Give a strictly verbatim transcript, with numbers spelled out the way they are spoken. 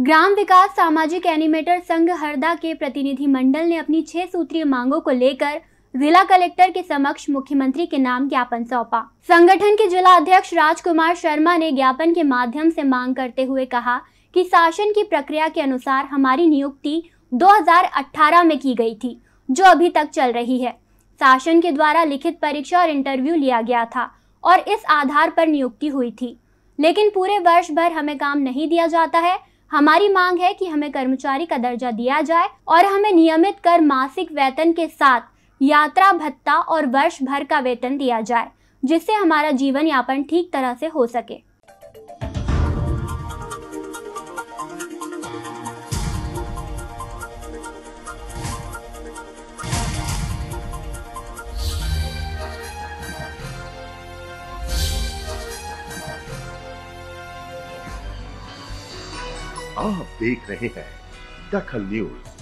ग्राम विकास सामाजिक एनिमेटर संघ हरदा के प्रतिनिधि मंडल ने अपनी छह सूत्रीय मांगों को लेकर जिला कलेक्टर के समक्ष मुख्यमंत्री के नाम ज्ञापन सौंपा। संगठन के जिला अध्यक्ष राजकुमार शर्मा ने ज्ञापन के माध्यम से मांग करते हुए कहा कि शासन की प्रक्रिया के अनुसार हमारी नियुक्ति दो हज़ार अठारह में की गई थी, जो अभी तक चल रही है। शासन के द्वारा लिखित परीक्षा और इंटरव्यू लिया गया था और इस आधार पर नियुक्ति हुई थी, लेकिन पूरे वर्ष भर हमें काम नहीं दिया जाता है। हमारी मांग है कि हमें कर्मचारी का दर्जा दिया जाए और हमें नियमित कर मासिक वेतन के साथ यात्रा भत्ता और वर्ष भर का वेतन दिया जाए, जिससे हमारा जीवन यापन ठीक तरह से हो सके। आप देख रहे हैं दखल न्यूज।